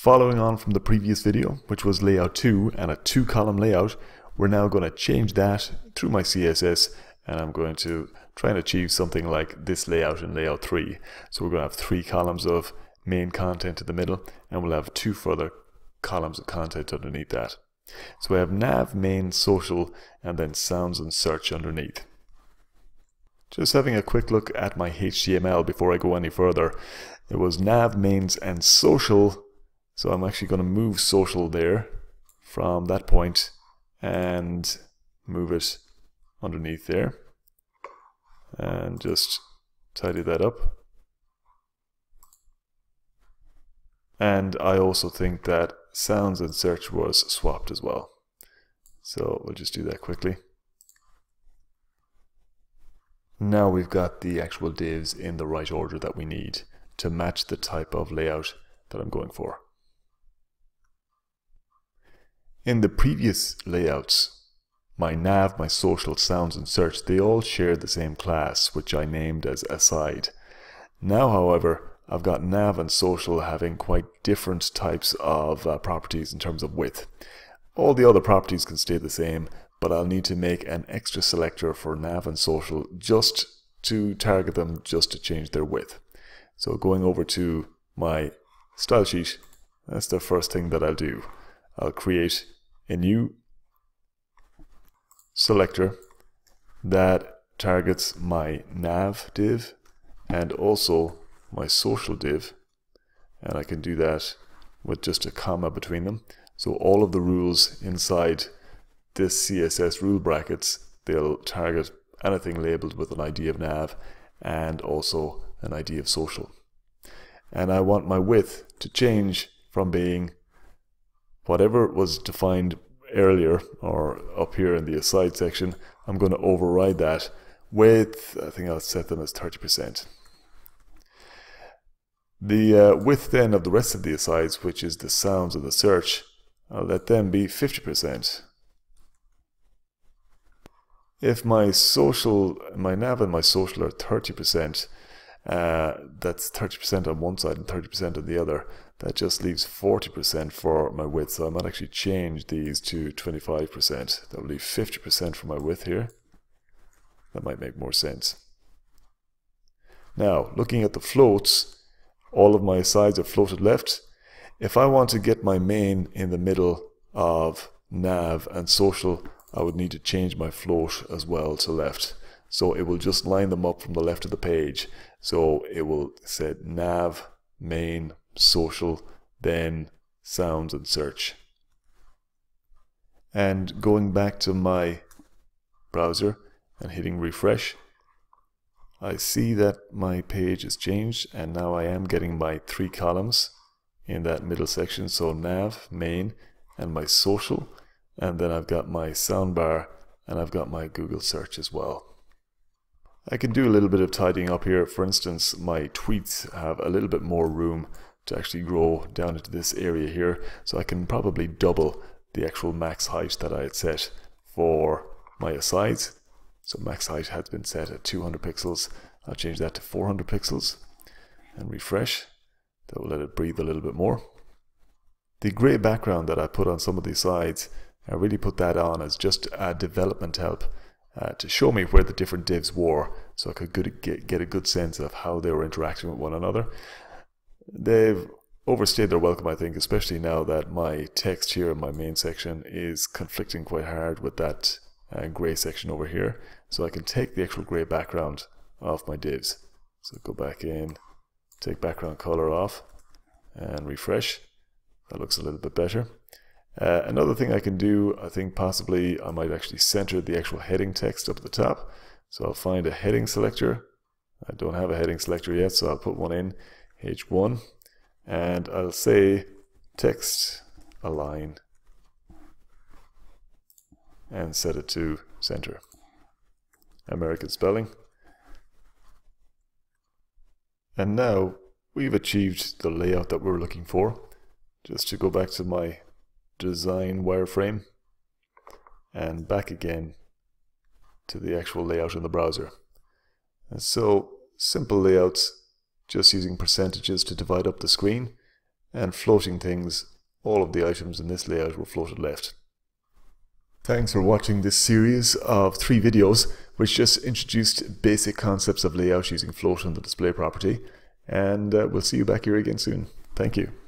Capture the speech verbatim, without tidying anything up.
Following on from the previous video, which was layout two and a two column layout, we're now going to change that through my C S S, and I'm going to try and achieve something like this layout in layout three. So we're going to have three columns of main content in the middle, and we'll have two further columns of content underneath that. So we have nav, main, social, and then sounds and search underneath. Just having a quick look at my H T M L before I go any further. It was nav, mains, and social. So I'm actually going to move social there from that point and move it underneath there. And just tidy that up. And I also think that sounds and search was swapped as well. So we'll just do that quickly. Now we've got the actual divs in the right order that we need to match the type of layout that I'm going for. In the previous layouts, my nav, my social, sounds, and search, they all shared the same class, which I named as aside. Now, however, I've got nav and social having quite different types of uh, properties in terms of width. All the other properties can stay the same, but I'll need to make an extra selector for nav and social just to target them, just to change their width. So going over to my style sheet, that's the first thing that I'll do. I'll create a new selector that targets my nav div and also my social div, and I can do that with just a comma between them. So all of the rules inside this C S S rule brackets, they'll target anything labeled with an I D of nav and also an I D of social. And I want my width to change from being whatever was defined earlier or up here in the aside section. I'm going to override that with, I think I'll set them as thirty percent. The uh, width then of the rest of the asides, which is the sounds and the search, I'll let them be fifty percent. If my social, my nav and my social are thirty percent, uh, that's thirty percent on one side and thirty percent on the other. That just leaves forty percent for my width, so I might actually change these to twenty-five percent. That will leave fifty percent for my width here. That might make more sense. Now, looking at the floats, all of my sides are floated left. If I want to get my main in the middle of nav and social, I would need to change my float as well to left. So it will just line them up from the left of the page. So it will say nav, main, social, then sounds and search. And going back to my browser and hitting refresh, I see that my page has changed, and now I am getting my three columns in that middle section. So nav, main, and my social, and then I've got my soundbar and I've got my Google search as well. I can do a little bit of tidying up here. For instance, my tweets have a little bit more room to actually grow down into this area here, so I can probably double the actual max height that I had set for my asides. So max height has been set at two hundred pixels. I'll change that to four hundred pixels and refresh. That will let it breathe a little bit more. The grey background that I put on some of these sides, I really put that on as just a development help uh, to show me where the different divs were, so I could good, get, get a good sense of how they were interacting with one another. They've overstayed their welcome, I think, especially now that my text here in my main section is conflicting quite hard with that uh, grey section over here. So I can take the actual grey background off my divs. So go back in, take background color off, and refresh. That looks a little bit better. Uh, another thing I can do, I think possibly I might actually center the actual heading text up at the top. So I'll find a heading selector. I don't have a heading selector yet, so I'll put one in. H one, and I'll say text align and set it to center. American spelling. And now we've achieved the layout that we're looking for. Just to go back to my design wireframe and back again to the actual layout in the browser. And so simple layouts, just using percentages to divide up the screen, and floating things, all of the items in this layout were floated left. Thanks for watching this series of three videos which just introduced basic concepts of layout using float and the display property, and uh, we'll see you back here again soon. Thank you.